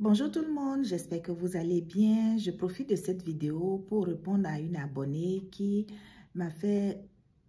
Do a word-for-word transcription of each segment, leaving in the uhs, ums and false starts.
Bonjour tout le monde, j'espère que vous allez bien. Je profite de cette vidéo pour répondre à une abonnée qui m'a fait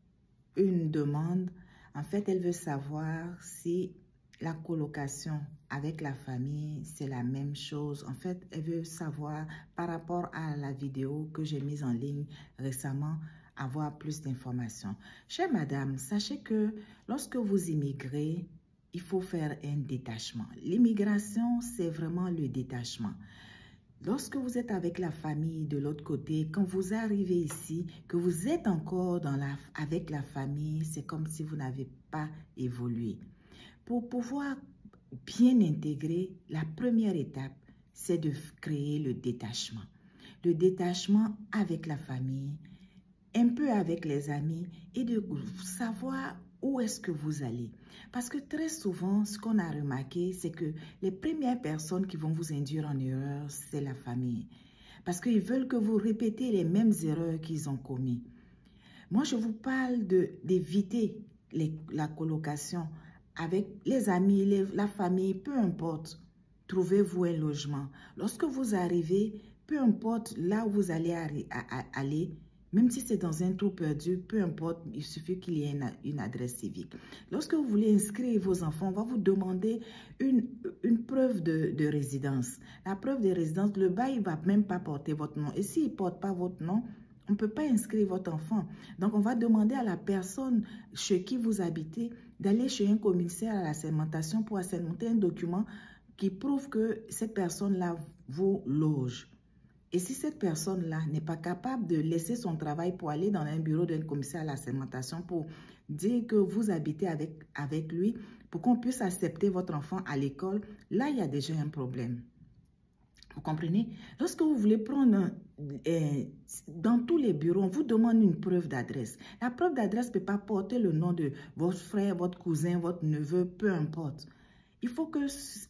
une demande. En fait, elle veut savoir si la colocation avec la famille, c'est la même chose. En fait, elle veut savoir par rapport à la vidéo que j'ai mise en ligne récemment, avoir plus d'informations. Chère madame, sachez que lorsque vous immigrez, il faut faire un détachement. L'immigration, c'est vraiment le détachement. Lorsque vous êtes avec la famille de l'autre côté, quand vous arrivez ici, que vous êtes encore dans la, avec la famille, c'est comme si vous n'avez pas évolué. Pour pouvoir bien intégrer, la première étape, c'est de créer le détachement. Le détachement avec la famille, un peu avec les amis et de savoir où est-ce que vous allez. Parce que très souvent, ce qu'on a remarqué, c'est que les premières personnes qui vont vous induire en erreur, c'est la famille. Parce qu'ils veulent que vous répétez les mêmes erreurs qu'ils ont commises. Moi, je vous parle d'éviter la colocation avec les amis, les, la famille, peu importe. Trouvez-vous un logement. Lorsque vous arrivez, peu importe là où vous allez aller, même si c'est dans un trou perdu, peu importe, il suffit qu'il y ait une, une adresse civique. Lorsque vous voulez inscrire vos enfants, on va vous demander une, une preuve de, de résidence. La preuve de résidence, le bail ne va même pas porter votre nom. Et s'il ne porte pas votre nom, on ne peut pas inscrire votre enfant. Donc, on va demander à la personne chez qui vous habitez d'aller chez un commissaire à la sermentation pour assermenter un document qui prouve que cette personne-là vous loge. Et si cette personne-là n'est pas capable de laisser son travail pour aller dans un bureau d'un commissaire à la sermentation pour dire que vous habitez avec, avec lui, pour qu'on puisse accepter votre enfant à l'école, là, il y a déjà un problème. Vous comprenez? Lorsque vous voulez prendre, un, euh, dans tous les bureaux, on vous demande une preuve d'adresse. La preuve d'adresse ne peut pas porter le nom de votre frère, votre cousin, votre neveu, peu importe. Il faut que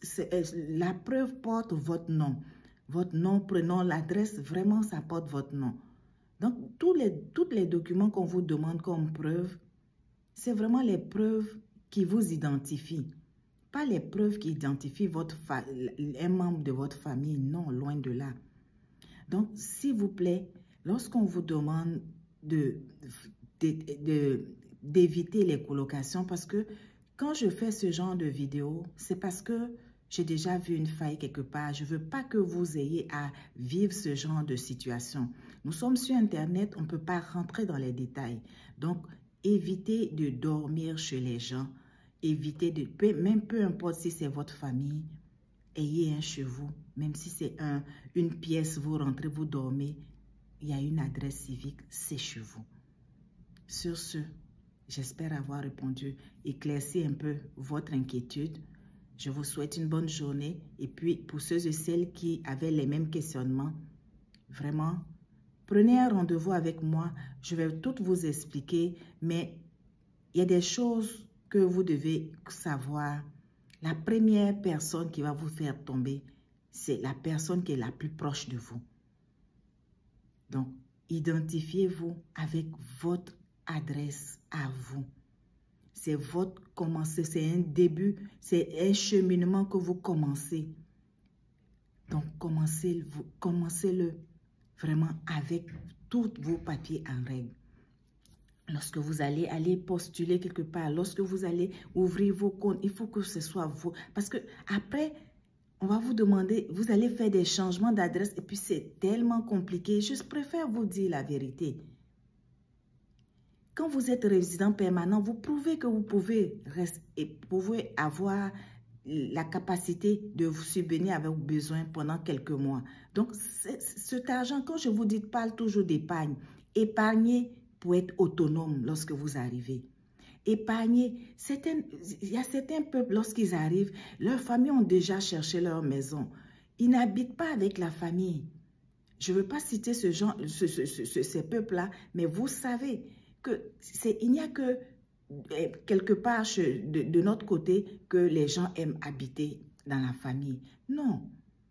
la preuve porte votre nom. Votre nom, prénom, l'adresse, vraiment, ça porte votre nom. Donc, tous les, tous les documents qu'on vous demande comme preuve, c'est vraiment les preuves qui vous identifient. Pas les preuves qui identifient votre un membre de votre famille. Non, loin de là. Donc, s'il vous plaît, lorsqu'on vous demande de, de, de, d'éviter les colocations, parce que quand je fais ce genre de vidéo, c'est parce que j'ai déjà vu une faille quelque part. Je ne veux pas que vous ayez à vivre ce genre de situation. Nous sommes sur Internet, on ne peut pas rentrer dans les détails. Donc, évitez de dormir chez les gens. Évitez de, même peu importe si c'est votre famille, ayez un chez vous. Même si c'est un, une pièce, vous rentrez, vous dormez, il y a une adresse civique, c'est chez vous. Sur ce, j'espère avoir répondu, éclairci un peu votre inquiétude. Je vous souhaite une bonne journée. Et puis, pour ceux et celles qui avaient les mêmes questionnements, vraiment, prenez un rendez-vous avec moi. Je vais tout vous expliquer, mais il y a des choses que vous devez savoir. La première personne qui va vous faire tomber, c'est la personne qui est la plus proche de vous. Donc, identifiez-vous avec votre adresse à vous. C'est votre commencer, c'est un début, c'est un cheminement que vous commencez. Donc, commencez-le commencez vraiment avec tous vos papiers en règle. Lorsque vous allez aller postuler quelque part, lorsque vous allez ouvrir vos comptes, il faut que ce soit vous. Parce que après, on va vous demander, vous allez faire des changements d'adresse et puis c'est tellement compliqué. Je préfère vous dire la vérité. Quand vous êtes résident permanent, vous prouvez que vous pouvez, rester, et pouvez avoir la capacité de vous subvenir avec vos besoins pendant quelques mois. Donc, cet argent, quand je vous dis, parle toujours d'épargne. Épargnez pour être autonome lorsque vous arrivez. Épargnez. Certaines, il y a certains peuples, lorsqu'ils arrivent, leurs familles ont déjà cherché leur maison. Ils n'habitent pas avec la famille. Je ne veux pas citer ce genre, ce, ce, ce, ces peuples-là, mais vous savez que c'est, il n'y a que eh, quelque part de, de notre côté que les gens aiment habiter dans la famille. Non.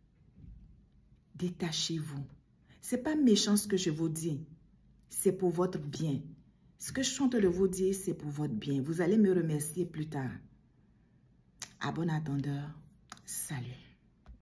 Détachez-vous. Ce n'est pas méchant ce que je vous dis. C'est pour votre bien. Ce que je suis en train de vous dire, c'est pour votre bien. Vous allez me remercier plus tard. À bon attendeur. Salut.